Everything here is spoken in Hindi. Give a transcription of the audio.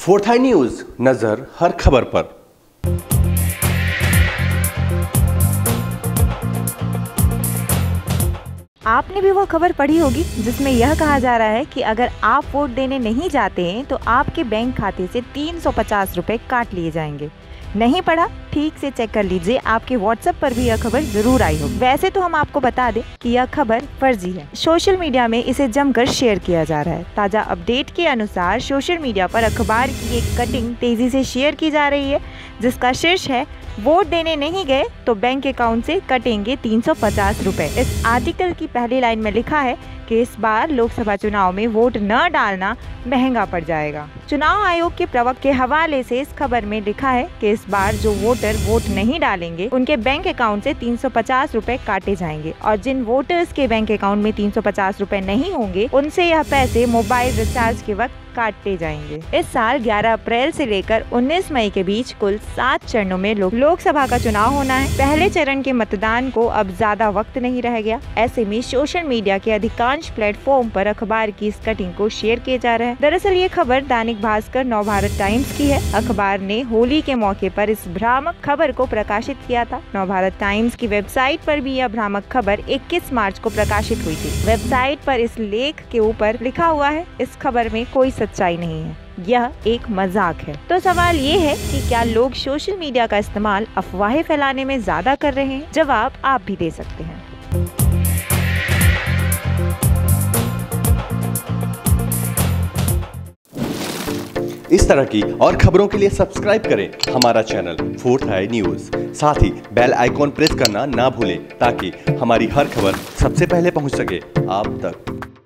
फोर्थ आई न्यूज, नजर हर खबर पर। आपने भी वो खबर पढ़ी होगी जिसमें यह कहा जा रहा है कि अगर आप वोट देने नहीं जाते हैं तो आपके बैंक खाते से 350 रुपए काट लिए जाएंगे। नहीं पढ़ा? ठीक से चेक कर लीजिए, आपके व्हाट्सएप पर भी यह खबर जरूर आई होगी। वैसे तो हम आपको बता दें कि यह खबर फर्जी है। सोशल मीडिया में इसे जमकर शेयर किया जा रहा है। ताज़ा अपडेट के अनुसार सोशल मीडिया पर अखबार की एक कटिंग तेजी से शेयर की जा रही है जिसका शीर्ष है, वोट देने नहीं गए तो बैंक अकाउंट से कटेंगे 350 रुपए। इस आर्टिकल की पहली लाइन में लिखा है कि इस बार लोकसभा चुनाव में वोट न डालना महंगा पड़ जाएगा। चुनाव आयोग के प्रवक्ता के हवाले से इस खबर में लिखा है कि इस बार जो वोटर वोट नहीं डालेंगे उनके बैंक अकाउंट से 350 रुपए काटे जाएंगे और जिन वोटर्स के बैंक अकाउंट में 350 रुपए नहीं होंगे उनसे यह पैसे मोबाइल रिचार्ज के वक्त काटे जाएंगे। इस साल 11 अप्रैल से लेकर 19 मई के बीच कुल 7 चरणों में लोकसभा का चुनाव होना है। पहले चरण के मतदान को अब ज्यादा वक्त नहीं रह गया। ऐसे में सोशल मीडिया के अधिकांश प्लेटफॉर्म पर अखबार की इस कटिंग को शेयर किया जा रहा है। दरअसल ये खबर दैनिक भास्कर, नवभारत टाइम्स की है। अखबार ने होली के मौके पर इस भ्रामक खबर को प्रकाशित किया था। नवभारत टाइम्स की वेबसाइट पर भी यह भ्रामक खबर 21 मार्च को प्रकाशित हुई थी। वेबसाइट पर इस लेख के ऊपर लिखा हुआ है, इस खबर में कोई सच्चाई नहीं है, यह एक मजाक है। तो सवाल ये है कि क्या लोग सोशल मीडिया का इस्तेमाल अफवाहें फैलाने में ज्यादा कर रहे हैं? जवाब आप भी दे सकते हैं। इस तरह की और खबरों के लिए सब्सक्राइब करें हमारा चैनल फोर्थ आई न्यूज। साथ ही बेल आइकॉन प्रेस करना ना भूलें ताकि हमारी हर खबर सबसे पहले पहुंच सके आप तक।